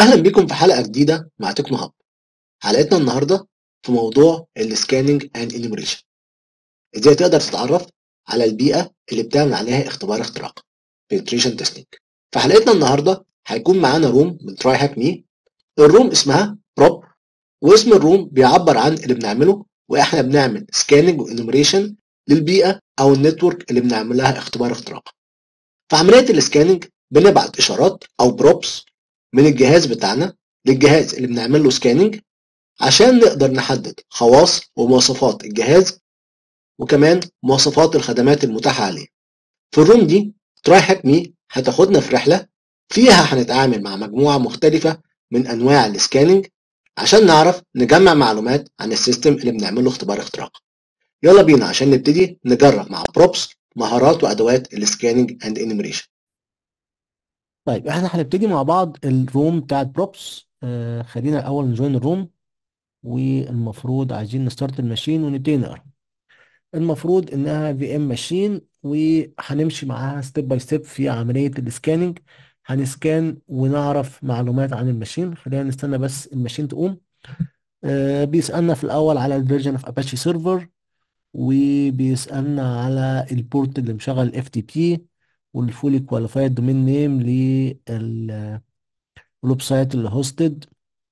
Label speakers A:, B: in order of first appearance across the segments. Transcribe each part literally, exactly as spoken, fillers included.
A: أهلا بكم في حلقة جديدة مع تكنو هاب. حلقتنا النهاردة في موضوع السكاننج اند انيميشن. ازاي تقدر تتعرف على البيئة اللي بتعمل عليها اختبار اختراق penetration testing. في حلقتنا النهاردة هيكون معانا روم من تراي هاك مي. الروم اسمها بروب، واسم الروم بيعبر عن اللي بنعمله، واحنا بنعمل سكاننج وانيميشن للبيئة او النتورك اللي بنعمل لها اختبار اختراق. في عملية السكاننج بنبعت اشارات او بروبس من الجهاز بتاعنا للجهاز اللي بنعمل له سكاننج عشان نقدر نحدد خواص ومواصفات الجهاز، وكمان مواصفات الخدمات المتاحة عليه. في الروم دي تراي هاك مي هتاخدنا في رحلة فيها هنتعامل مع مجموعة مختلفة من أنواع السكاننج عشان نعرف نجمع معلومات عن السيستم اللي بنعمل له اختبار اختراق. يلا بينا عشان نبتدي نجرب مع بروبس مهارات وأدوات السكاننج اند انيميشن.
B: طيب احنا هنبتدي مع بعض الروم بتاعت بروبس. آه خلينا الاول نجوين الروم، والمفروض عايزين نستارت الماشين ونبتدي نقرا. المفروض انها في ام ماشين، وهنمشي معاها ستيب باي ستيب في عمليه السكاننج. هنسكان ونعرف معلومات عن الماشين. خلينا نستنى بس الماشين تقوم. آه بيسالنا في الاول على الفيرجن اوف اباتشي سيرفر، وبيسالنا على البورت اللي مشغل الاف تي بي، والفولي كواليفايد دومين نيم لل الويب سايت اللي هوستد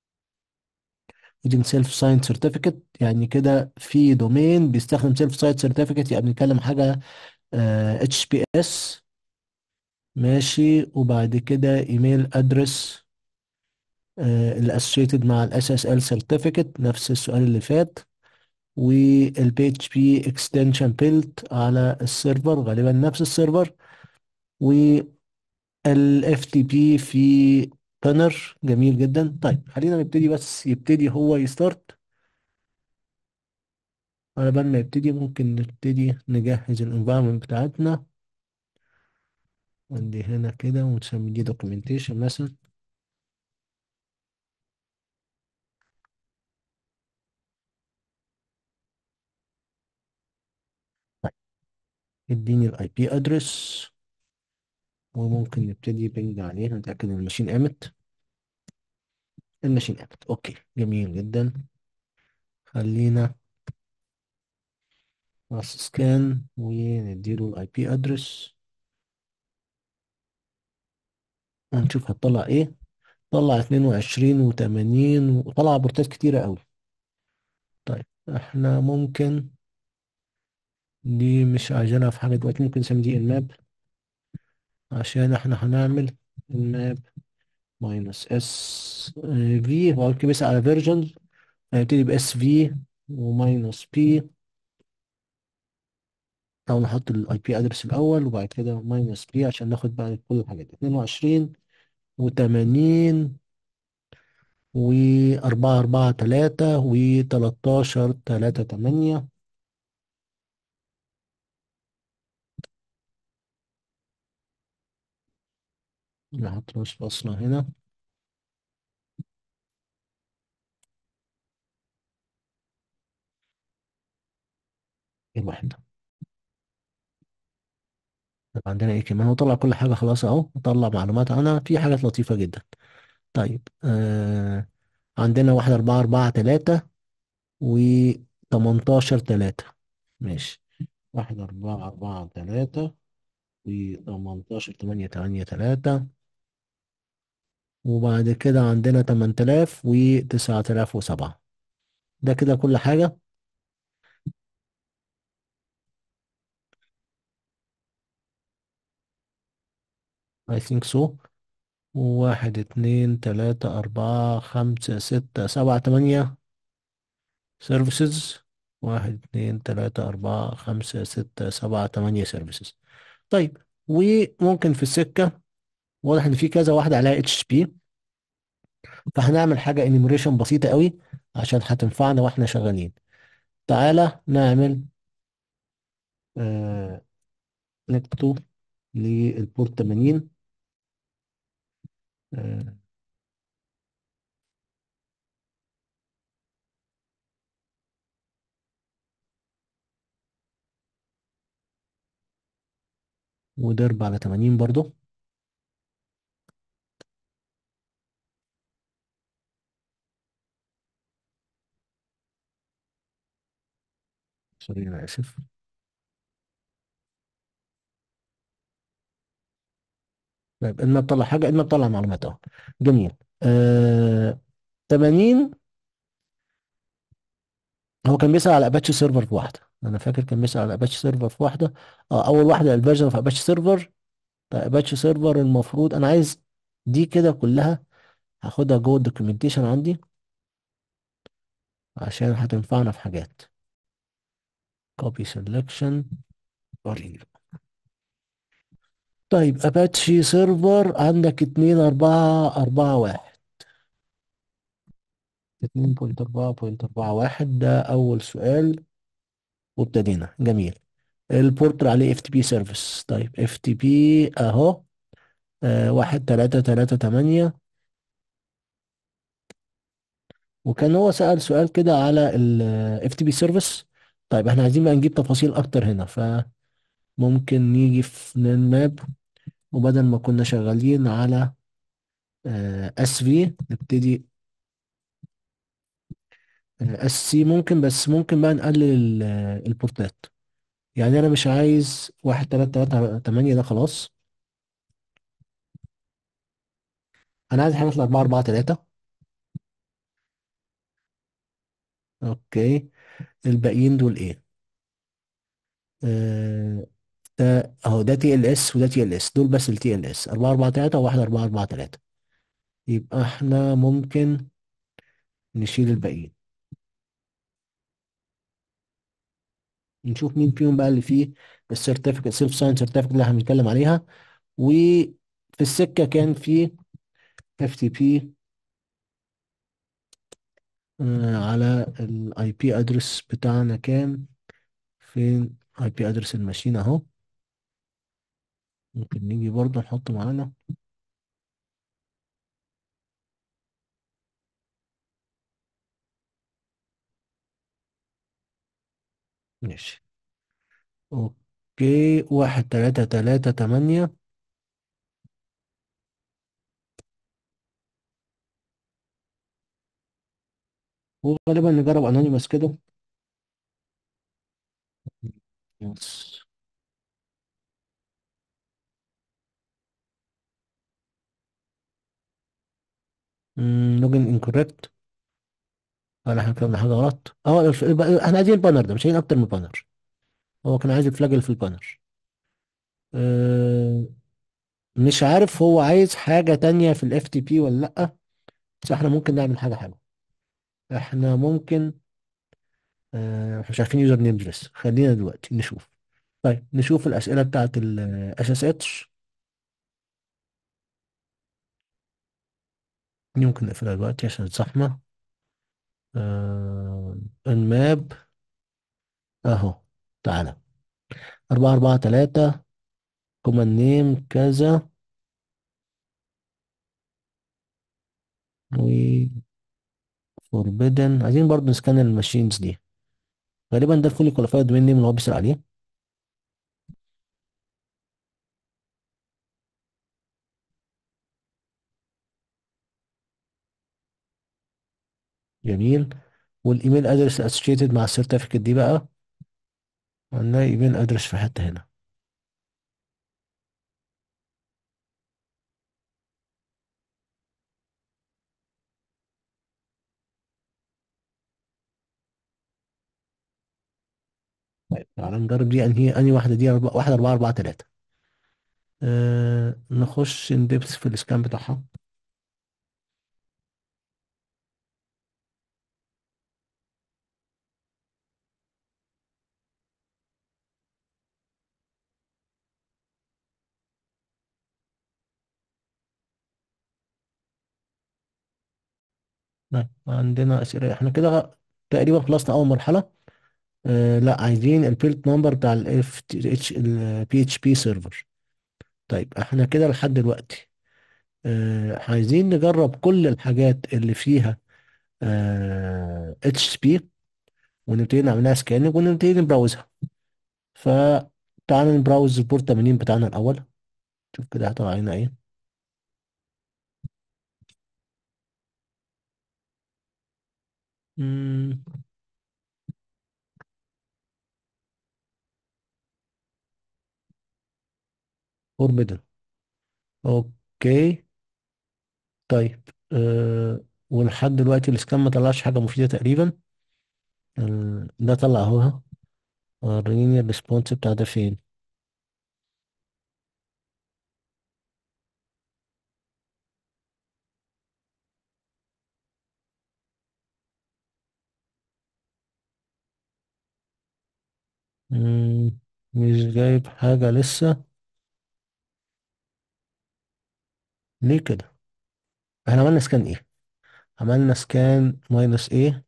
B: using self signed certificate. يعني كده في دومين بيستخدم self signed certificate، يعني بنتكلم حاجة اتش بي اس. ماشي، وبعد كده ايميل ادرس اللي associated مع ال اس اس ال certificate، نفس السؤال اللي فات. وال بي اتش بي اكستنشن built على السيرفر، غالبا نفس السيرفر. وال اف تي بي في بانر. جميل جدا. طيب خلينا نبتدي، بس يبتدي هو يستارت. على بال ما يبتدي ممكن نبتدي نجهز الانفايرمنت بتاعتنا. عندي هنا كده ونسمي دي documentation مثلا. طيب اديني الاي بي ادرس، وممكن نبتدي بنج عليه نتأكد ان الماشين قامت. الماشين قامت. اوكي، جميل جدا. خلينا بس سكان ونديله الاي بي ادرس ونشوف هتطلع ايه. طلع اتنين وعشرين و80، وطلع بورتات كتيرة قوي. طيب احنا ممكن، دي مش عايزينها في حاجة دلوقتي، ممكن نسمي دي الماب، عشان احنا هنعمل الماب ماينس اس في. هو كده بس على فيرجن، هنبتدي باس في وماينس بي، او نحط الاي بي ادرس الاول وبعد كده ماينس بي عشان ناخد بقى كل الحاجات دي. اتنين وعشرين و80 و4 4 3 و13 3 8. نحط نص بصمة هنا. الواحد. طب عندنا ايه كمان؟ هو طلع كل حاجة خلاص اهو، طلع معلومات عنها في حاجات لطيفة جدا. طيب آه عندنا واحد أربعة أربعة تلاتة و18 تلاتة. ماشي، واحد أربعة أربعة تلاتة و18 تمانية تمانية تلاتة. وبعد كده عندنا تمن تلاف وتسعة آلاف وسبعة. ده كده كل حاجة. I think so. واحد اتنين تلاتة أربعة خمسة ستة سبعة تمانية services. واحد اتنين تلاتة أربعة خمسة ستة سبعة تمانية services. طيب، وممكن في السكة واضح إن في كذا واحدة عليها اتش بي، فهنعمل حاجة انيميريشن بسيطة قوي عشان هتنفعنا واحنا شغالين. تعالى نعمل آه نكتو للبورت تمانين. آه ودرب على تمانين برضو. سوري انا اسف. طيب اما تطلع حاجه اما تطلع معلومات اهو. جميل. آه ثمانين. هو كان بيسأل على اباتشي سيرفر في واحده، انا فاكر كان بيسأل على اباتشي سيرفر في واحده. اه اول واحده الفيرجن في اباتشي سيرفر. طيب اباتشي سيرفر المفروض انا عايز دي كده كلها هاخدها جوه الدوكيومنتيشن عندي عشان هتنفعنا في حاجات. copy selection وريد. طيب اباتشي سيرفر عندك اتنين اربعة اربعة واحد. اتنين بوينت اربعة بوينت اربعة واحد ده اول سؤال. وابتدينا جميل. البورتر عليه اف تي بي سيرفيس. طيب اف تي بي اهو. آه واحد تلاتة تلاتة تمانية. وكان هو سأل سؤال كده على ال اف تي بي سيرفيس. طيب احنا عايزين بقى نجيب تفاصيل اكتر هنا، فممكن نيجي في ماب. وبدل ما كنا شغالين على اس في نبتدي اس سي ممكن، بس ممكن بقى نقلل ال- البورتات. يعني انا مش عايز واحد تلاتة تلاتة تمانية ده خلاص. انا عايز حاجة اربعة اربعة تلاتة. اوكي. الباقيين دول ايه؟ آه ده اهو ده تي ال اس وده تي ال اس، دول بس التي ال اس اربعة اربعة تلاتة وواحد اربعة اربعة تلاتة. يبقى احنا ممكن نشيل الباقيين. نشوف مين فيهم بقى اللي فيه السيرتيفيكت سيلف ساين سيرتيفيكت اللي هنتكلم عليها. وفي السكة كان في اف تي بي على الاي بي ادرس بتاعنا كام. فين اي بي ادرس الماشين اهو. ممكن نيجي برضه نحطه معانا. ماشي. اوكي واحد تلاتة تلاتة تمانية. وغالبا نجرب انونيمس كده. بس لوجن انكوركت. ولا احنا كتبنا حاجة غلط. اه الف- يبقى احنا عايزين البانر ده، مش عايزين اكتر من بانر. هو كان عايز الفلاج اللي في البانر. أه مش عارف هو عايز حاجة تانية في الاف تي بي ولا لأ. بس احنا ممكن نعمل حاجة حلوة. احنا ممكن. أه مش عارفين يوزر نيم لسه، خلينا دلوقتي نشوف. طيب نشوف الأسئلة بتاعت ال اس اس اتش. يمكن نقفلها دلوقتي عشان الزحمة. أه الماب اهو. تعالى. اربعة اربعة تلاتة. كومان نيم كذا. و فوربيدن عايزين برضه نسكان الماشينز دي. غالبا ده الفولي كواليفايد دومين نيم اللي هو بيسأل عليه. جميل. والايميل ادرس اسوشيتد مع السيرتيفيكت دي بقى. هنلاقي ايميل ادرس في حتة هنا. طيب تعالى نجرب دي انهي انهي واحدة دي أربعة- واحد اربعة اربعة تلاتة. أه نخش ندبس في الاسكان بتاعها. طيب عندنا اسئلة احنا كده تقريبا خلصنا اول مرحلة. أه لا عايزين البيلت نمبر بتاع الاف تي اتش البي اتش بي سيرفر. طيب احنا كده لحد دلوقتي أه عايزين نجرب كل الحاجات اللي فيها اتش بي. ونبتدي نعمل لها سكاننج ونبتدي نبراوزها. فتعال نبراوز البورت ثمانين بتاعنا الاول. شوف كده هيطلع علينا ايه. مم. فوربيدن. اوكي. طيب أه ولحد دلوقتي الاسكان ما طلعش حاجة مفيدة تقريبا. ال- ده طلع اهو. وريني الريسبونس بتاع ده فين. مم، مش جايب حاجة لسه. ليه كده؟ احنا عملنا سكان ايه؟ عملنا سكان ماينس ايه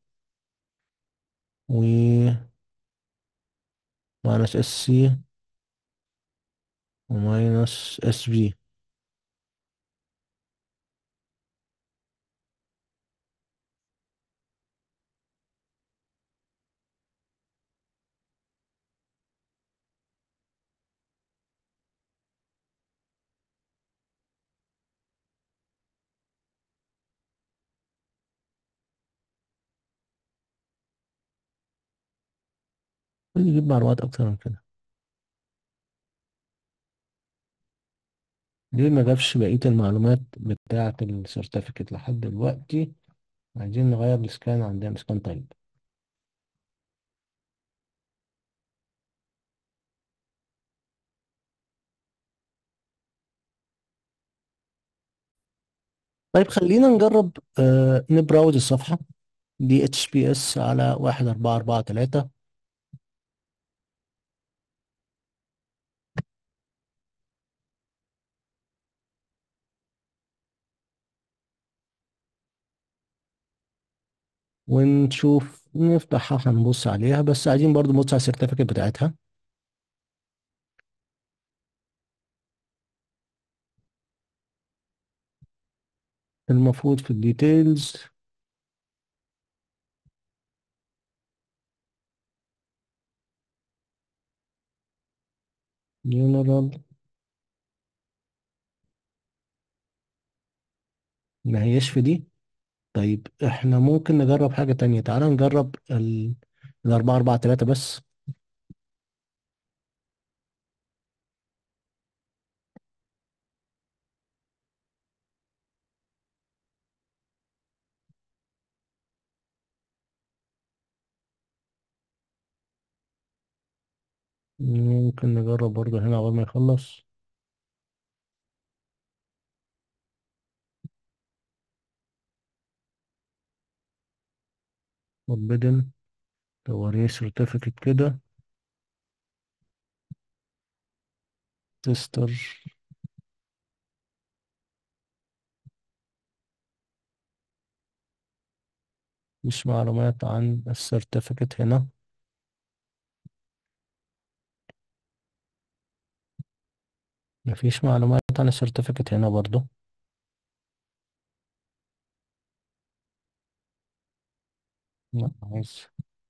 B: و ماينس اس سي وماينس اس بي. نجيب معلومات اكتر من كده. ليه ما جابش بقية المعلومات بتاعة السيرتيفيكت لحد دلوقتي؟ عايزين نغير السكان عندنا سكان طيب. طيب خلينا نجرب آه نبراوز الصفحة دي اتش بي اس على واحد أربعة أربعة تلاتة. ونشوف نفتحها هنبص عليها، بس عايزين برضو نبص على السيرتيفيكت بتاعتها. المفروض في الديتيلز جنرال، ما هيش في دي. طيب احنا ممكن نجرب حاجة تانية. تعالى نجرب ال الأربعة أربعة تلاتة بس. ممكن نجرب برضه هنا أول ما يخلص. forbidden توريه سيرتيفيكت كده. تستر. مش معلومات عن السيرتيفيكت هنا. مفيش معلومات عن السيرتيفيكت هنا برضه. لا عايز.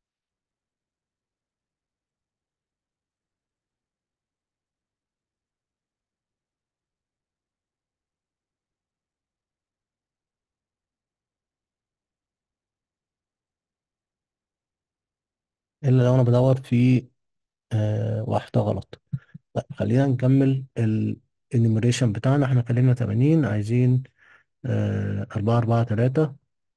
B: إلا لو أنا بدور في آه واحدة غلط. طيب خلينا نكمل الانيميريشن بتاعنا. احنا خلينا تمانين، عايزين آه أربعة أربعة تلاتة.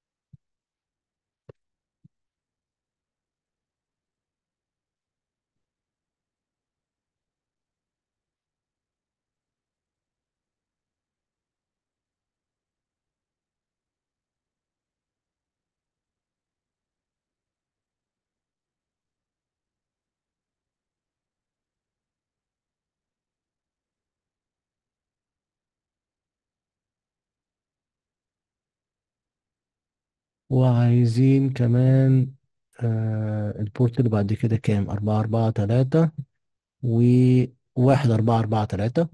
B: وعايزين كمان آه البورت اللي بعد كده كام؟ أربعة أربعة تلاتة وواحد أربعة أربعة تلاتة.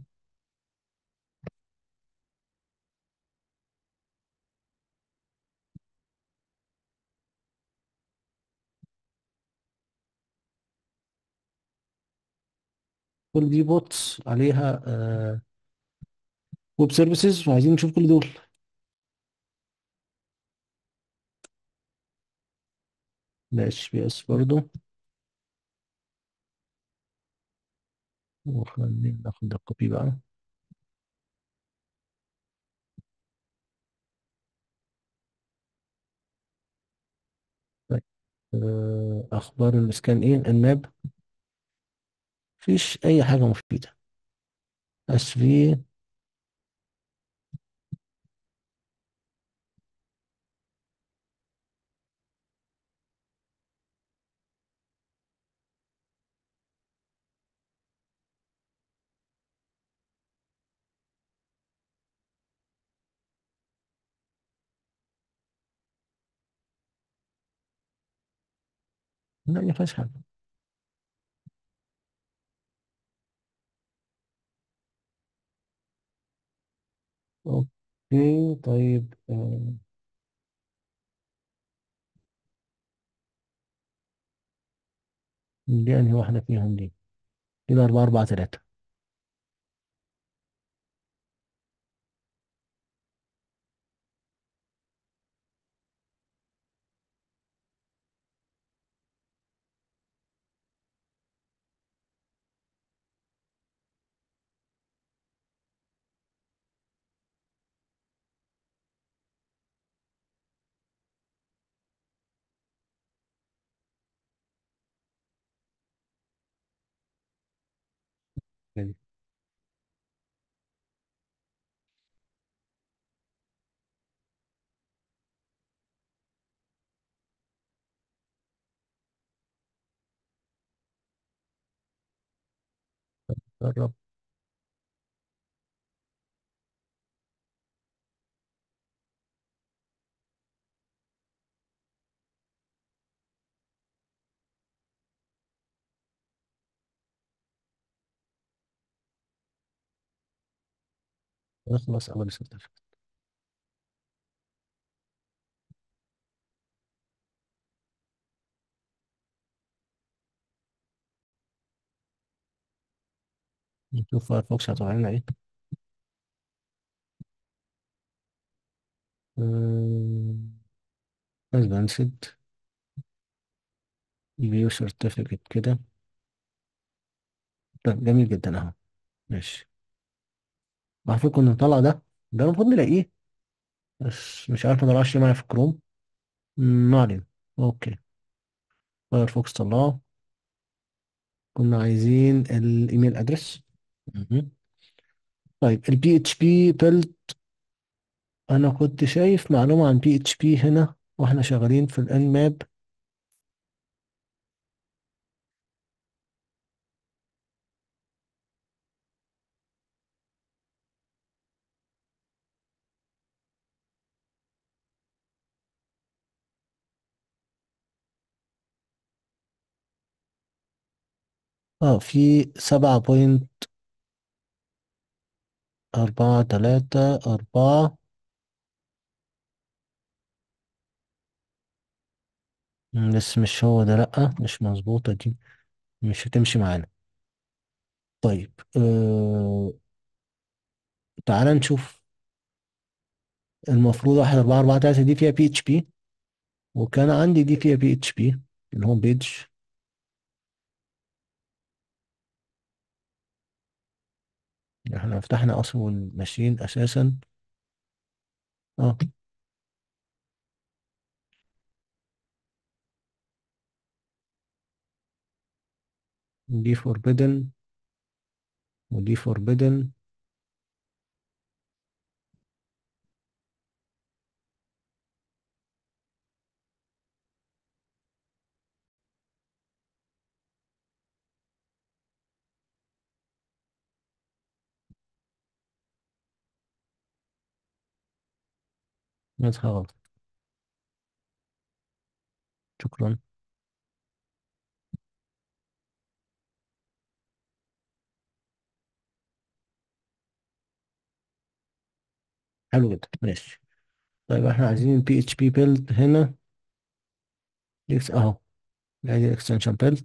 B: كل دي بوتس عليها آه ويب سيرفيسز، وعايزين نشوف كل دول. ده اتش بي اس برضو. وخلينا ناخد الكوبي بقى. آه، اخبار الاسكان ايه الماب؟ مفيش اي حاجه مفيده. اس في. لا ما فيهاش حاجه. اوكي طيب آه، دي انهي واحده فيهم دي؟ كده أربعة أربعة تلاتة. يعني جرب. نخلص اول سيرتيفيكت. نشوف فايرفوكس هتطلع لنا ايه. ادفانسد. فيو سيرتيفيكت كده. طيب جميل جدا اهو. ماشي. على فكرة كنا نطلع ده. ده المفروض نلاقيه. بس مش عارف ما طلعش ليه معايا في كروم. مم، ما علينا. اوكي. فايرفوكس طلعه. كنا عايزين الايميل ادرس. مهم. طيب البي اتش بي بيلد. انا كنت شايف معلومة عن بي اتش بي هنا واحنا شغالين في الان ماب. اه في سبعة بوينت أربعة تلاتة أربعة. مم، بس مش هو ده، لأ مش مظبوطة دي. مش هتمشي معانا. طيب آه تعال نشوف. المفروض واحد أربعة أربعة تلاتة دي فيها بي اتش بي. وكان عندي دي فيها بي اتش بي. الهوم بيج. احنا فتحنا اصلا ماشين اساسا. اه. دي فوربيدن. ودي فوربيدن. نسخة غلط. شكرا. حلو جدا ماشي. طيب احنا عايزين البي اتش بي بيلد هنا. يكس اهو. ادي الاكستنشن بيلد.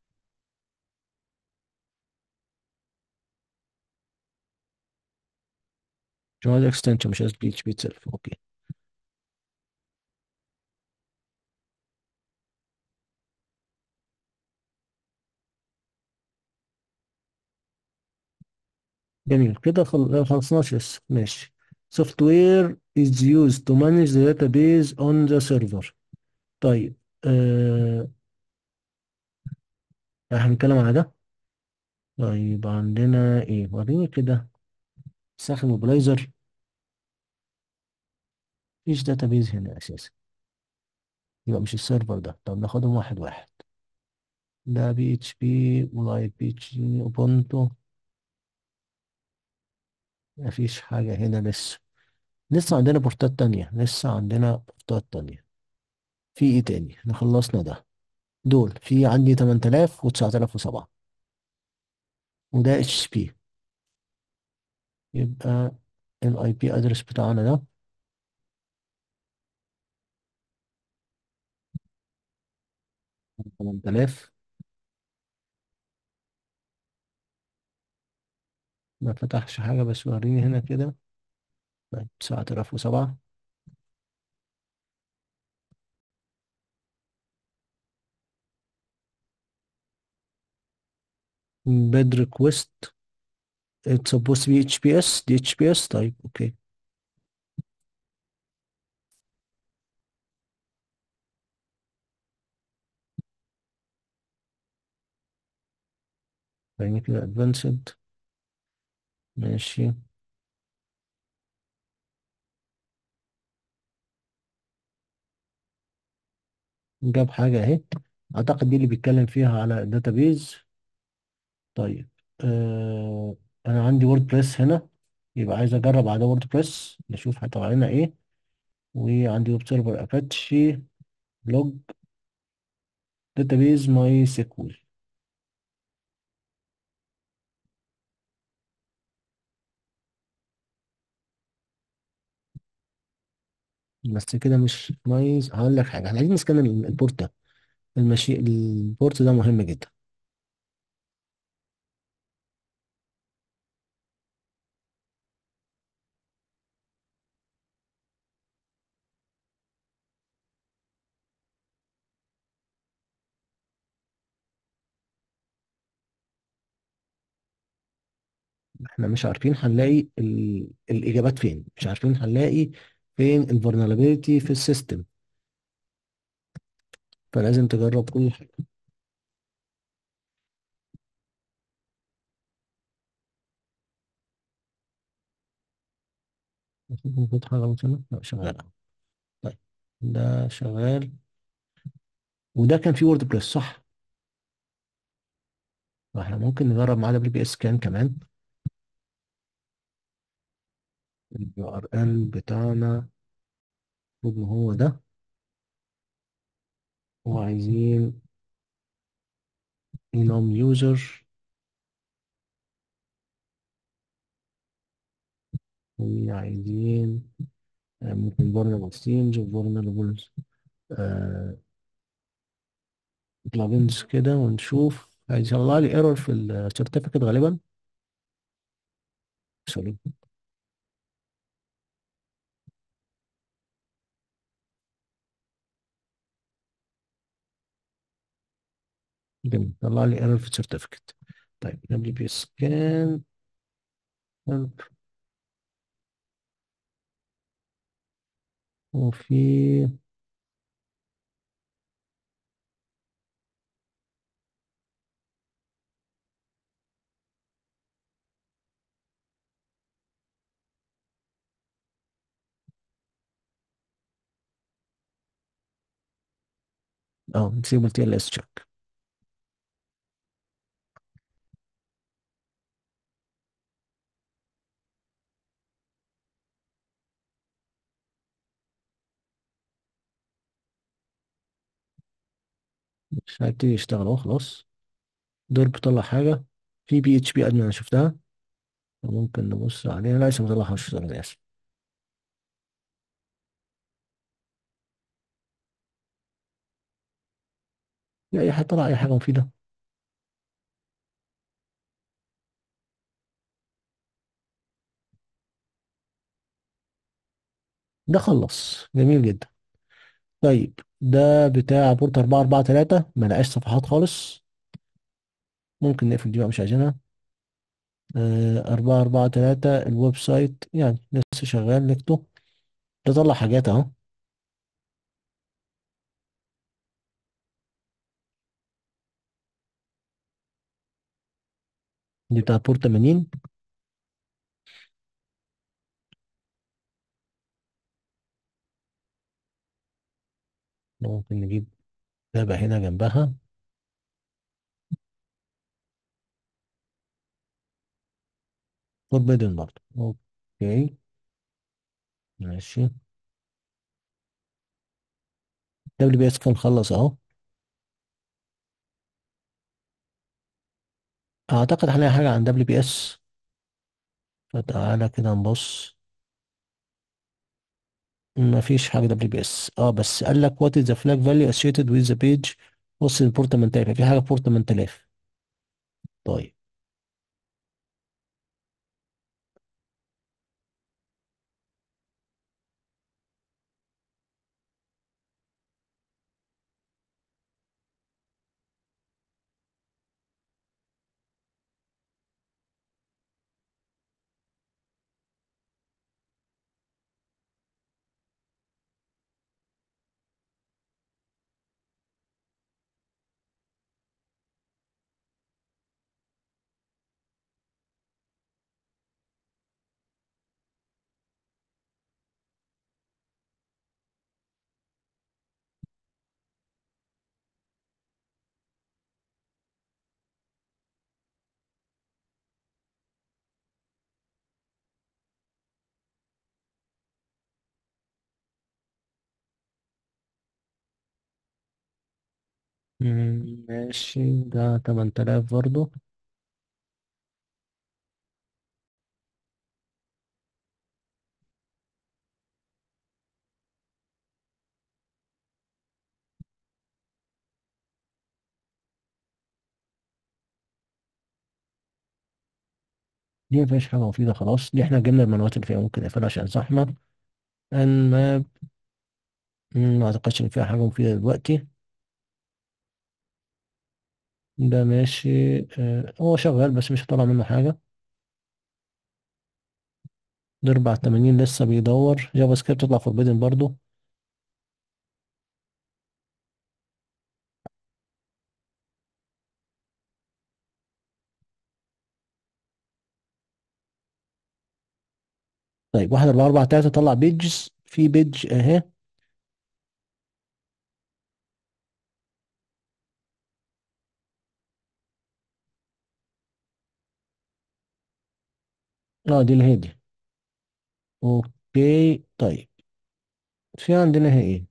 B: شو هذا اكستنشن مش بي اتش بي سيلف. اوكي. جميل كده خل... خلصناش لسه ماشي. software is used to manage the database on the server. طيب آه احنا هنتكلم على ده. طيب عندنا ايه؟ وريني كده. ساخن موبلايزر. مفيش داتابيز هنا اساسا. يبقى مش السيرفر ده. طب ناخدهم واحد واحد. ده بي اتش بي ولايت بي اتش بي اوبونتو. مفيش حاجة هنا لسه. لسه عندنا بورتات تانية، لسه عندنا بورتات تانية. في ايه تاني؟ احنا خلصنا ده. دول في عندي تمن تلاف و9007. وده اتش بي. يبقى الاي بي ادرس بتاعنا ده تمن تلاف. ما فتحش حاجة بس وريني هنا كده. طيب تسعة آلاف وسبعة. بيد ريكوست. it's supposed to be اتش بي اس. دي اتش بي اس. طيب اوكي. يعني كده ادفانسد. ماشي. جاب حاجة اهي. اعتقد دي اللي بيتكلم فيها على الداتابيز. طيب. آه انا عندي وورد بريس هنا. يبقى عايز اجرب على وورد بريس نشوف هيطلع لنا ايه. وعندي ويب سيرفر اباتشي. لوج. داتابيز ماي سيكوال. بس كده مش نايس. هقول لك حاجه، احنا عايزين نسكان ال- البورت ده. المشي البورت ده مهم جدا. احنا مش عارفين هنلاقي ال... الاجابات فين. مش عارفين هنلاقي فين الفولنربيلتي في السيستم. فلازم تجرب كل حاجه. المفروض حاجه غلط هنا. لا شغال أهو. طيب. ده شغال. وده كان فيه وورد بريس صح؟ فاحنا ممكن نجرب معاه دبليو بي اس كان كمان. اليو ار ال بتاعنا المفروض ان هو ده. وعايزين enum يوزر. وعايزين آه، ممكن vulnerable themes و vulnerable بلجنز كده ونشوف. هيطلع لي ايرور في السيرتيفيكت غالبا. سوري. جميل. طلع لي ايرور في السيرتيفيكت. طيب دبليو بي سكان. وفي اه disable تي ال اس check. مش هيبتدي يشتغل اهو خلاص. دور بيطلع حاجة. في بي اتش بي ادمن انا شفتها. ممكن نبص عليها. لا لسه ما طلعهاش. انا اسف. لا اي حاجة طلع اي حاجة مفيدة. ده خلص جميل جدا. طيب ده بتاع بورت أربعة أربعة تلاتة. ما لقاش صفحات خالص. ممكن نقفل دي بقى مش عايزينها. آه، أربعة أربعة تلاتة الويب سايت يعني لسه شغال نكتب. تطلع حاجات أهو. دي بتاع بورت ثمانين. ممكن نجيب تابع هنا جنبها. فوربيدن برضه. اوكي. ماشي. دبليو بي اس كان خلص اهو. اعتقد هنلاقي حاجة عن دبليو بي اس. فتعالى كده نبص. ما فيش حاجة دبليو بي اس. اه بس قال لك what is the flag value associated with the page. بص البورت ثمانية آلاف، في حاجة بورت ثمانية آلاف. طيب. مم، ماشي. ده ثمانية آلاف برضه. دي ما فيهاش حاجة مفيدة خلاص. دي احنا جبنا المنوات اللي فيها، ممكن نقفلها عشان زحمة. انماب. مم، ما اعتقدش ان فيها حاجة مفيدة دلوقتي. ده ماشي. آه هو شغال بس مش هطلع منه حاجة. ده أربعة وثمانين لسه بيدور. جافا سكريبت تطلع فوربيدن برضه. طيب واحد أربعة أربعة تلاتة طلع بيجز. في بيج اهي. اه دي الهادي. اوكي طيب. في عندنا هي ايه؟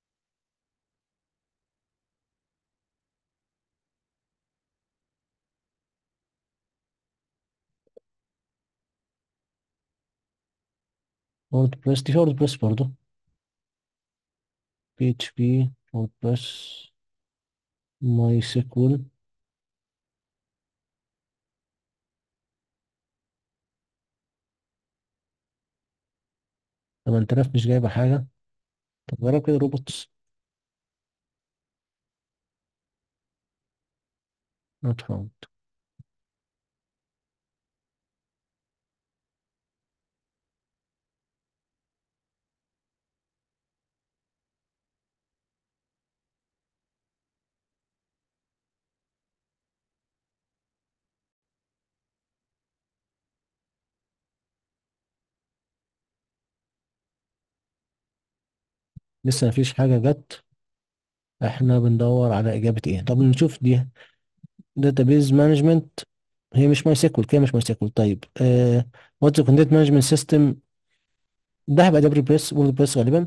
B: وورد بريس. دي وورد بريس برضه. بي اتش بي. وورد بريس. ماي سيكول. ثمانية آلاف مش جايبة حاجة. طب جرب كده روبوتس. نوت فاوند. لسه مفيش حاجة جت. احنا بندور على إجابة ايه؟ طب نشوف دي. داتابيز مانجمنت. هي مش ماي سيكول كده، مش ماي سيكول. طيب آه واتس كونتنت مانجمنت سيستم. ده هيبقى دبليو بريس، وورد بريس غالبا.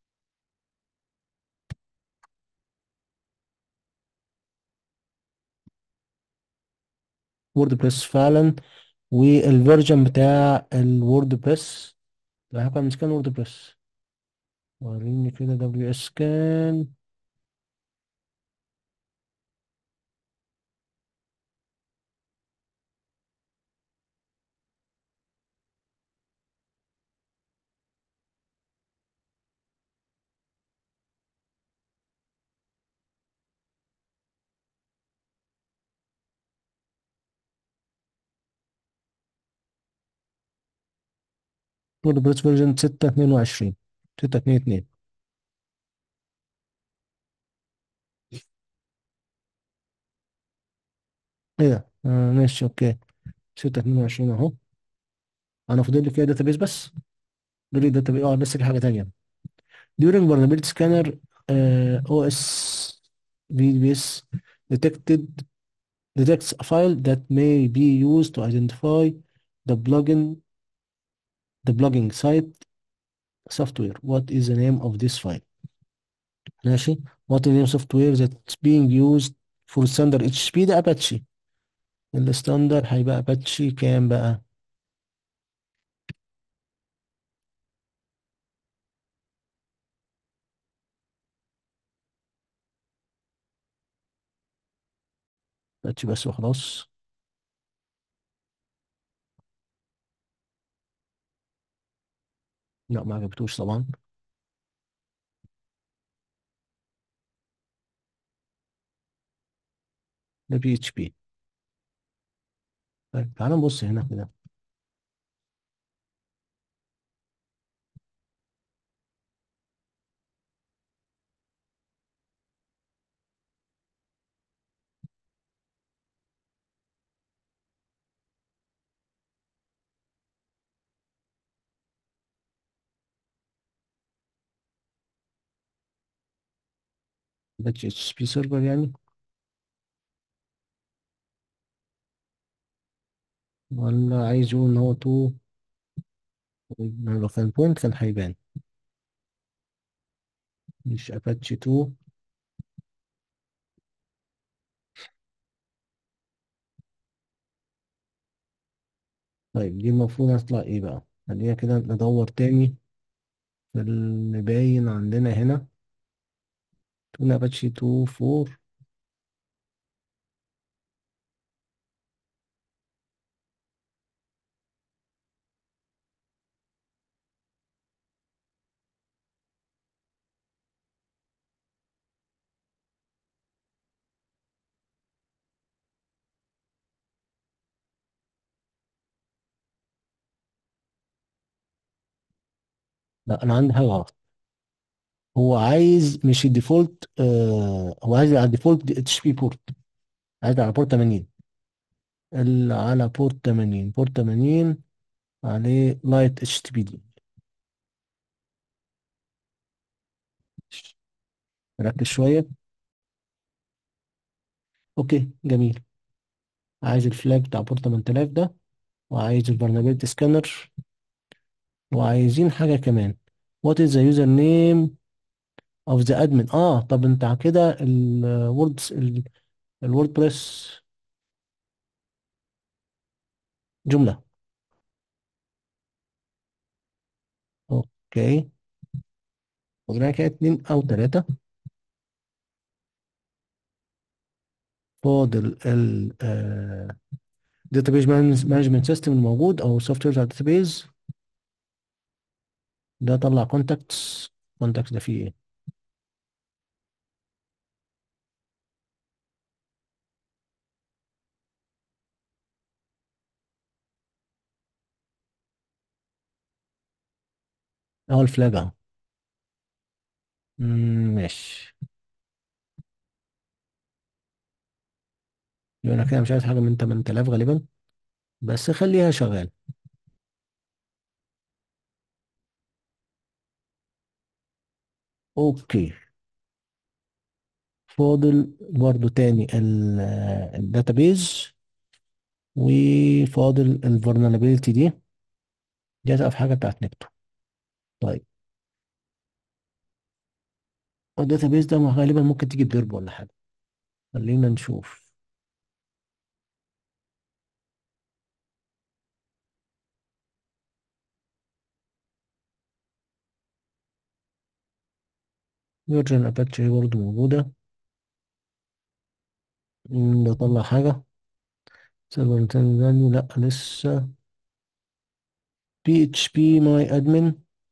B: وورد بريس فعلا. والفيرجن بتاع الوورد بريس. ده هيبقى من سكان وورد بريس. وريني كده دبليو اس كان. وورد بريس فيرجن ستة اتنين وعشرين. ستة اتنين اتنين. ايه ده؟ آه ماشي اوكي. ستة اتنين وعشرين اهو. انا فاضل لي كده داتابيز بس. فاضل لي داتابيز، اه لسه في حاجه تانيه. during vulnerability scanner uh, O S V D B S detected detects a file that may be used to identify the plugin the plugging site software. What is the name of this file? ماشي. What is the name software that's being used for standard اتش بي؟ ده اباتشي. الستاندر هيبقى اباتشي كام بقى؟ اباتشي بس وخلاص. لا ما عجبتوش طبعا. ده بي اتش بي. طيب تعال نبص هنا كده. اباتشي اتش بي سيرفر يعني، ولا عايز يقول ان هو تو؟ لو كان بوينت كان هيبان. مش اباتشي تو. طيب دي المفروض هتطلع ايه بقى؟ خلينا كده ندور تاني في اللي باين عندنا هنا. تقول اباتشي تو فور. لا انا عندي حاجه غلط. هو عايز مش الديفولت، آه هو عايز على الديفولت اتش بي بورت. عايز على بورت ثمانين. اللي على بورت ثمانين، بورت ثمانين عليه لايت اتش تي بي دي. ركز شويه. اوكي جميل. عايز الفلاج بتاع بورت ثمانية آلاف ده، وعايز الفولنربيلتي سكانر، وعايزين حاجه كمان. وات از ذا يوزر نيم اوف ذا ادمن. اه طب انت كده الورد الورد بريس جمله. اوكي. فاضل كده اتنين او تلاته. فاضل ال داتابيز مانجمنت سيستم الموجود او سوفت وير على الداتابيز. ده طلع كونتاكتس. كونتاكتس ده فيه ايه؟ اهو الفلاج اهو. مم، ماشي. يبقى انا كده مش عايز حاجه من تمن تلاف غالبا، بس خليها شغال. اوكي. فاضل برضو تاني الداتابيز، وفاضل الفولنربيلتي دي. دي هتبقى في حاجه بتاعت نكتو. طيب الداتابيز ده غالبا ممكن تيجي بدرب ولا حاجه. خلينا نشوف. فيرجن اباتشي برضو موجوده. مم، بطلع حاجه. سيرفر تاني فاليو لا لسه. بي اتش بي ماي ادمن.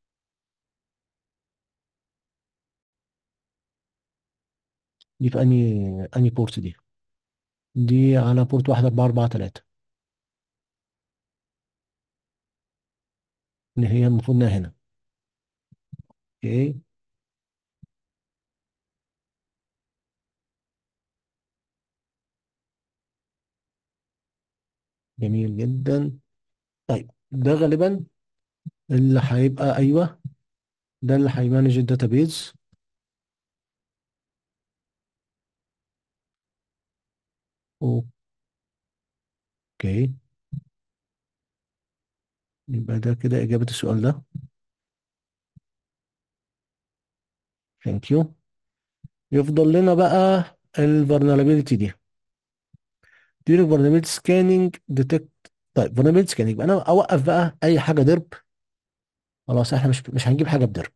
B: دي في اني اني بورت دي؟ دي على بورت واحد اربعة اربعة تلاتة. اللي هي المفروض انها هنا. اوكي. جميل جدا. طيب ده غالبا اللي هيبقى، ايوه، ده اللي هيمانج الداتابيز. اوكي، يبقى ده كده اجابة السؤال ده. ثانك يو. يفضل لنا بقى الفولنربيلتي دي. during vulnerability scanning detect. طيب vulnerability scanning يبقى انا اوقف بقى اي حاجة درب. خلاص احنا مش مش هنجيب حاجة بدرب.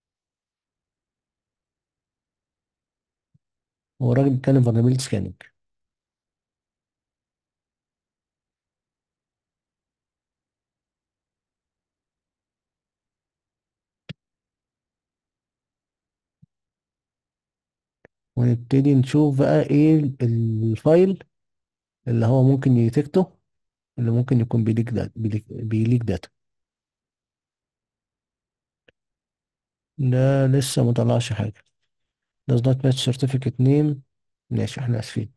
B: هو الراجل بيتكلم vulnerability scanning. ونبتدي نشوف بقى ايه ال- الفايل اللي هو ممكن يتكته، اللي ممكن يكون بيليك داتا، بيليك, بيليك داتا. ده لسه ما طلعش حاجة. does not match certificate name. ماشي، احنا اسفين.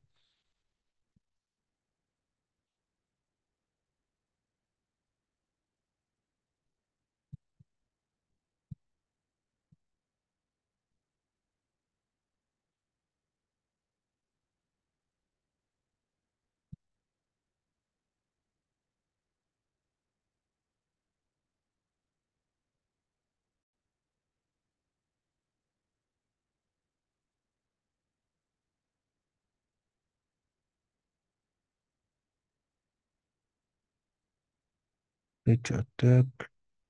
B: Page attack.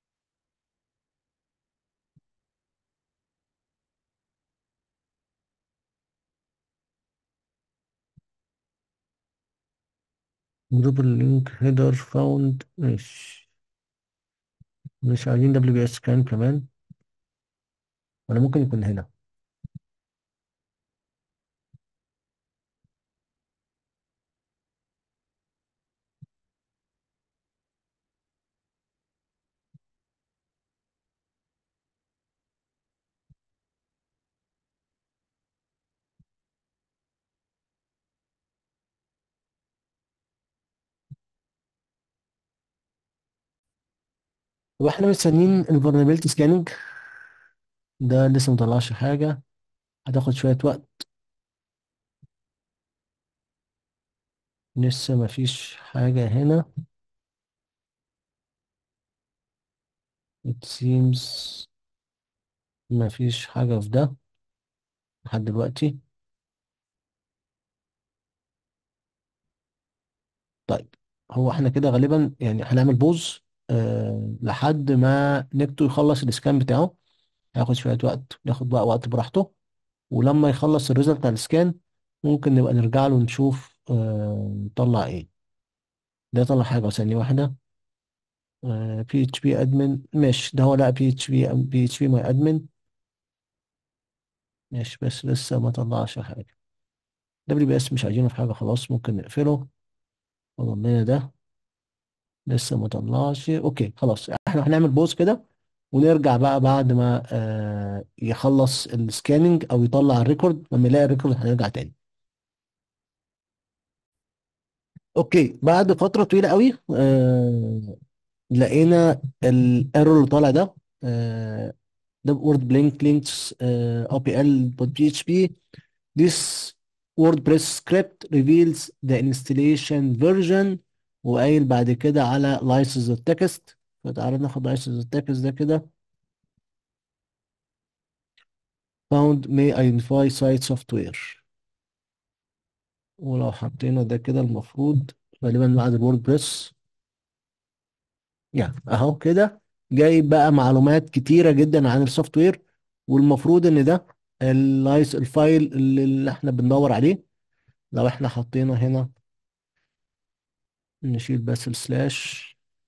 B: global link header found. مش مش عايزين دبليو بي اس كان كمان، ولا ممكن يكون هنا. واحنا مستنيين الفولنربيلتي سكاننج. ده لسه مطلعش حاجة، هتاخد شوية وقت. لسه مفيش حاجة هنا. it seems مفيش حاجة في ده لحد دلوقتي. طيب، هو احنا كده غالبا يعني هنعمل بوز أه لحد ما نكتو يخلص الاسكان بتاعه. هياخد شوية وقت، ناخد بقى وقت براحته. ولما يخلص الريزلت بتاع السكان ممكن نبقى نرجع له نشوف أه نطلع ايه. ده طلع حاجة ثانية واحدة. بي اتش بي ادمن، ماشي، ده هو لا بي اتش بي بي اتش بي ماي ادمن. ماشي، بس لسه ما طلعش حاجة. دبليو بي اس مش عايزينه في حاجة، خلاص ممكن نقفله. فضل لنا ده، لسه ما طلعش. اوكي خلاص، احنا هنعمل بوز كده ونرجع بقى بعد ما آه يخلص السكاننج او يطلع الريكورد. لما يلاقي الريكورد هنرجع تاني. اوكي، بعد فترة طويلة قوي آه لقينا الايرور اللي طالع ده. آه ده وورد بلينك لينكس او بي ال دوت بي اتش بي. This WordPress script reveals the installation version. وقايل بعد كده على license of text. فتعالى ناخد license of text ده كده. found may identify site software. ولو حطينا ده كده المفروض غالبا بعد الووردبريس يعني اهو كده جايب بقى معلومات كتيرة جدا عن السوفت وير. والمفروض ان ده اللايس الفايل اللي اللي احنا بندور عليه. لو احنا حطينا هنا، نشيل بس السلاش.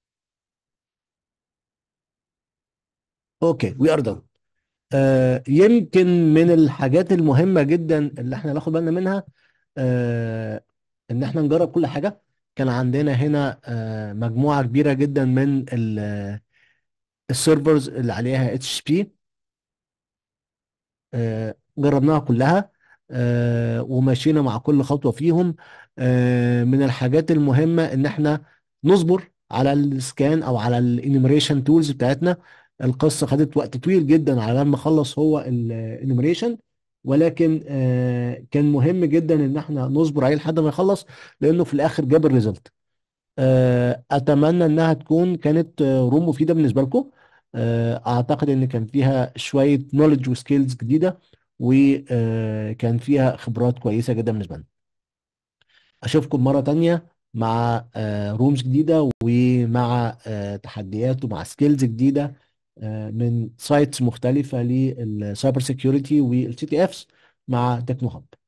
B: اوكي، وي ار دون. آه يمكن من الحاجات المهمة جدا اللي احنا ناخد بالنا منها آه ان احنا نجرب كل حاجة. كان عندنا هنا آه مجموعة كبيرة جدا من السيرفرز اللي عليها اتش بي. آه جربناها كلها. آه، ومشينا مع كل خطوة فيهم. آه، من الحاجات المهمة ان احنا نصبر على السكان او على الانيميريشن تولز بتاعتنا. القصة خدت وقت طويل جدا على ما خلص هو الانيميريشن، ولكن آه، كان مهم جدا ان احنا نصبر عليه لحد ما يخلص، لانه في الاخر جاب الريزلت. آه، اتمنى انها تكون كانت آه، روم مفيده بالنسبه لكم. آه، اعتقد ان كان فيها شويه نولج وسكيلز جديده، وكان فيها خبرات كويسه جدا بالنسبه لنا. اشوفكم مره تانية مع رومز جديده، ومع آه، تحديات ومع سكيلز جديده آه، من سايتس مختلفه للسايبر سيكيورتي والسي تي افس مع تكنو هاب.